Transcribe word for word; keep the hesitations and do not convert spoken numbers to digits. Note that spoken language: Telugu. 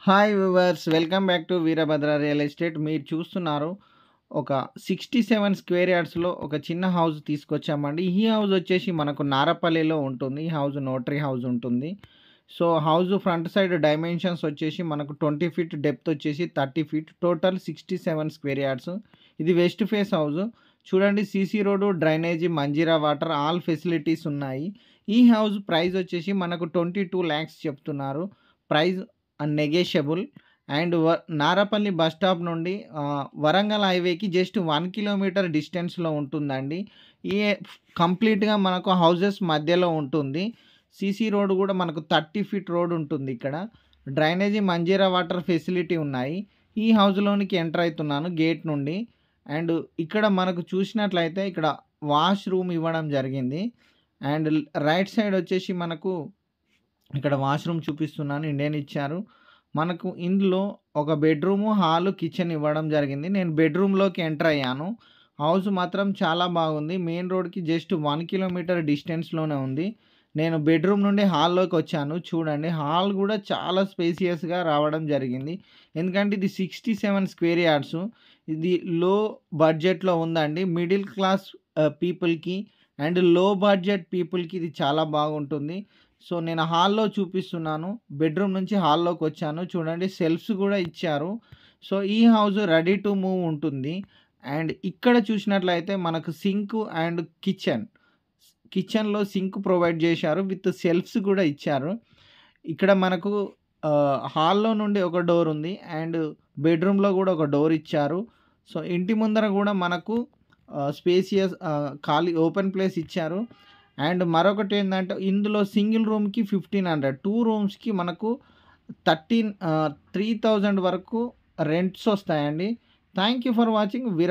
Hi viewers, welcome back to Veerabhadra real estate. మీరు చూస్తున్నారు ఒక సిక్స్టీ సెవెన్ స్క్వేర్ యార్డ్స్లో ఒక చిన్న హౌస్ తీసుకొచ్చామండి. ఈ హౌస్ వచ్చేసి మనకు నారపల్లిలో ఉంటుంది. ఈ హౌస్ నోటరీ హౌస్ ఉంటుంది. So house front side dimensions వచ్చేసి మనకు ట్వంటీ ఫీట్, డెప్త్ వచ్చేసి thirty feet, total sixty seven square yards. ఇది వెస్ట్ ఫేస్ హౌస్. చూడండి, CC road, drainage, Manjeera water, all facilities ఉన్నాయి. ఈ హౌస్ ప్రైస్ వచ్చేసి మనకు ట్వంటీ టూ ల్యాక్స్ చెప్తున్నారు. Price negotiable. అండ్ వ నారపల్లి బస్ స్టాప్ నుండి ఆహ్, వరంగల్ హైవేకి జస్ట్ వన్ కిలోమీటర్ డిస్టెన్స్‌లో ఉంటుందండి. ఈ కంప్లీట్‌గా మనకు హౌసెస్ మధ్యలో ఉంటుంది. సీసీ రోడ్ కూడా మనకు థర్టీ ఫీట్ రోడ్ ఉంటుంది ఇక్కడ. డ్రైనేజీ, మంజీరా వాటర్ ఫెసిలిటీ ఉన్నాయి. ఈ హౌస్‌లోనికి ఎంటర్ అయితున్నాను గేట్ నుండి. అండ్ ఇక్కడ మనకు చూసినట్లయితే ఇక్కడ వాష్ రూమ్ ఇవ్వడం జరిగింది. అండ్ రైట్ సైడ్ వచ్చేసి మనకు ఇక్కడ వాష్‌రూమ్ చూపిస్తున్నాను, ఇండియన్ ఇచ్చారు. మనకు ఇందులో ఒక బెడ్‌రూము, హాలు, కిచెన్ ఇవ్వడం జరిగింది. నేను బెడ్‌రూమ్‌లోకి ఎంటర్ అయ్యాను. హౌస్ మాత్రం చాలా బాగుంది. మెయిన్ రోడ్‌కి జస్ట్ వన్ కిలోమీటర్ డిస్టెన్స్‌లోనే ఉంది. నేను బెడ్‌రూమ్ నుండి హాల్లోకి వచ్చాను. చూడండి, హాల్ కూడా చాలా స్పేసియస్‌గా రావడం జరిగింది. ఎందుకంటే ఇది సిక్స్టీ సెవెన్ స్క్వేర్ యార్డ్స్. ఇది లో బడ్జెట్‌లో ఉందండి. మిడిల్ క్లాస్ ఆహ్, పీపుల్‌కి అండ్ లో బడ్జెట్ పీపుల్‌కి ఇది చాలా బాగుంటుంది. సో నేను హాల్‌లో చూపిస్తున్నాను. బెడ్‌రూమ్ నుంచి హాల్లోకి వచ్చాను. చూడండి, సెల్ఫ్స్ కూడా ఇచ్చారు. సో ఈ హౌస్ రెడీ టు మూవ్ ఉంటుంది. అండ్ ఇక్కడ చూసినట్లయితే మనకు సింక్ అండ్ కిచెన్. కిచెన్‌లో సింక్ ప్రొవైడ్ చేశారు. విత్ సెల్ఫ్స్ కూడా ఇచ్చారు. ఇక్కడ మనకు ఆహ్, హాల్‌లో నుండి ఒక డోర్ ఉంది. అండ్ బెడ్‌రూమ్‌లో కూడా ఒక డోర్ ఇచ్చారు. సో ఇంటి ముందర కూడా మనకు ఆహ్, స్పేసియస్ ఆహ్, ఖాళీ ఓపెన్ ప్లేస్ ఇచ్చారు. అండ్ మరొకటి ఏందంటే ఇందులో సింగిల్ రూమ్‌కి ఫిఫ్టీన్ హండ్రెడ్, టూ రూమ్స్‌కి మనకు థర్టీన్ ఆహ్, త్రీ థౌసండ్ వరకు రెంట్స్ వస్తాయండి. Thank you for watching. Veera